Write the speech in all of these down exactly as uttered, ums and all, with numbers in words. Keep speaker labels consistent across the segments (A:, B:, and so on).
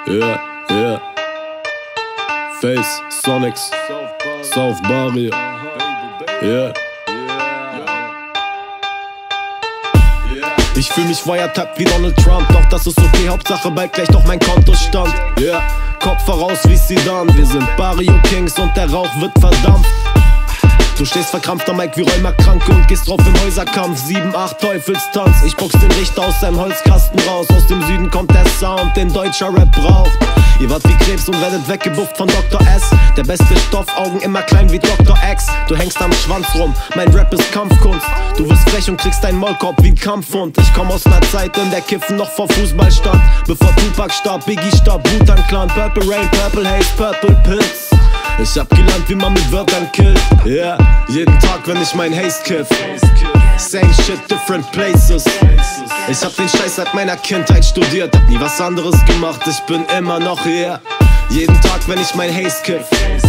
A: Yeah, yeah. Face, Sonics, South Barrier. Yeah. Ich fühl mich wiretapped wie Donald Trump, doch das ist okay, Hauptsache bald gleich doch mein Kontostand. Yeah, Kopf voraus wie Zidane, wir sind Barrio Kings und der Rauch wird verdampft. Du stehst verkrampft am Mike wie Rheumakranke und gehst drauf im Häuserkampf. Sieben, acht Teufelstanz, ich box den Richter aus seinem Holzkasten raus. Aus dem Süden kommt der Sound, den deutscher Rap braucht. Ihr wart wie Krebs und werdet weggebufft von Doktor S. Der beste Stoff, Augen immer klein wie Doktor X. Du hängst am Schwanz rum, mein Rap ist Kampfkunst. Du wirst frech und kriegst deinen Maulkorb wie ein Kampfhund. Ich komm aus ner Zeit, in der Kiffen noch vor Fußball stand. Bevor Tupac starb, Biggie starb, Wu-Tang Clan. Purple Rain, Purple Haze, Purple Pills. Ich hab gelernt, wie man mit Wörtern killt. Yeah, jeden Tag, wenn ich mein Haze kiff. Same shit, different places. Ich hab den Scheiß seit meiner Kindheit studiert, hab nie was anderes gemacht, ich bin immer noch hier. Jeden Tag, wenn ich mein Haze kiff.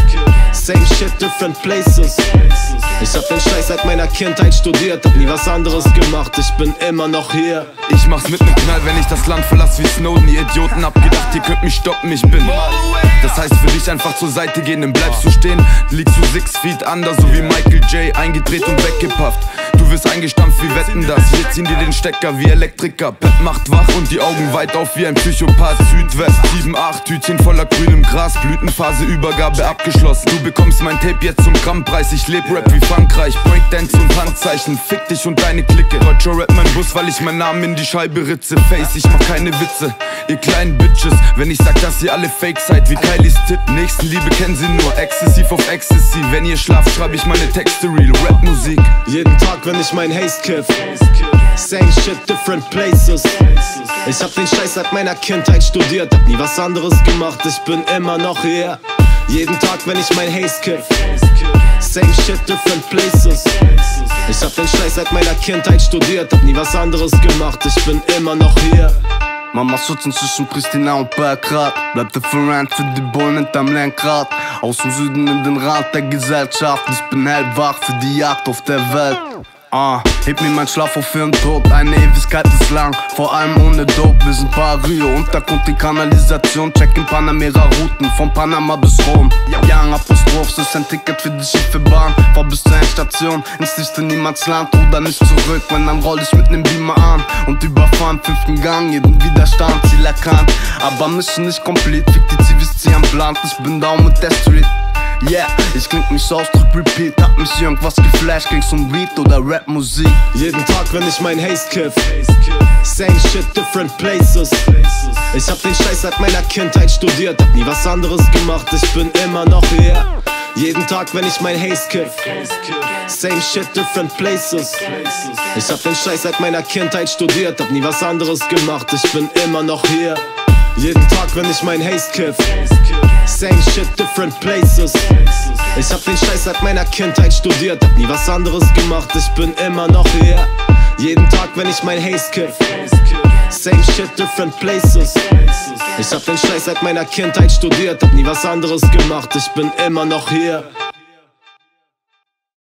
A: Same shit, different places. Ich hab den Scheiß seit meiner Kindheit studiert, hab nie was anderes gemacht, ich bin immer noch hier.
B: Ich mach's mit nem Knall, wenn ich das Land verlass wie Snowden. Ihr Idioten habt gedacht, ihr könnt mich stoppen, ich bin. Das heißt für dich einfach zur Seite gehen, dann bleibst du stehen. Liegst du six feet under, so wie Michael J. Eingedreht und weggepafft. Du wirst eingestampft wie Wetten das. Wir ziehen dir den Stecker wie Elektriker. Pep macht wach und die Augen weit auf wie ein Psychopath. Südwest, sieben, acht, Tütchen voller grünem Gras. Blütenphase, Übergabe abgeschlossen. Du bekommst mein Tape jetzt zum Grammpreis. Ich leb Rap wie Frankreich, Breakdance und Handzeichen. Fick dich und deine Clique. Deutscher Rap mein Bus, weil ich meinen Namen in die Scheibe ritze. Face, ich mach keine Witze, ihr kleinen Bitches. Wenn ich sag, dass ihr alle fake seid wie Kylies Tipp. Nächstenliebe kennen sie nur, exzessiv auf Ecstasy. Wenn ihr schlaft, schreibe ich meine Texte real. Rap-Musik.
A: Jeden Tag, wenn ich mein Haze kiff. Same shit, different places. Ich hab den Scheiß seit meiner Kindheit studiert, hab nie was anderes gemacht, ich bin immer noch hier. Jeden Tag, wenn ich mein Haze kiff. Same shit, different places. Ich hab den Scheiß seit meiner Kindheit studiert, hab nie was anderes gemacht, ich bin immer noch hier.
C: Mama sitzen zwischen Pristina und Belgrad. Bleibt different für die Bullen hinterm Lenkrad. Aus dem Süden in den Rand der Gesellschaft. Ich bin hellwach für die Jagd auf der Welt. Ah, heb mir mein Schlaf auf für den Tod, eine Ewigkeit ist lang, vor allem ohne Dope. Wir sind Barrio, Untergrund, die Kanalisation, checken Panamera-Routen, von Panama bis Rom. Young Apostroph, ist ein Ticket für die schiefe Bahn. Fahr bis zur Endstation, ins tiefste Niemandsland oder nicht zurück. Wenn dann roll ich mit nem Beamer an und überfahren fünften Gang, jeden Widerstand, Ziel erkannt. Aber Mission nicht komplett, fick die Zivis, zieh am Plan, ich bin down mit der Street. Yeah, ich kling mich aus, drück Repeat. Hat mich irgendwas geflasht, ging's um Beat oder Rap-Musik.
A: Jeden Tag, wenn ich mein Haze kiff. Same shit, different places. Ich hab den Scheiß seit meiner Kindheit studiert, hab nie was anderes gemacht, ich bin immer noch hier. Jeden Tag, wenn ich mein Haze kiff. Same shit, different places. Ich hab den Scheiß seit meiner Kindheit studiert, hab nie was anderes gemacht, ich bin immer noch hier. Jeden Tag, wenn ich mein Haze kiff. Same shit, different places. Ich hab den Scheiß seit meiner Kindheit studiert, hab nie was anderes gemacht, ich bin immer noch hier. Jeden Tag, wenn ich mein Haze kiff. Same shit, different places. Ich hab den Scheiß seit meiner Kindheit studiert, hab nie was anderes gemacht, ich bin immer noch hier.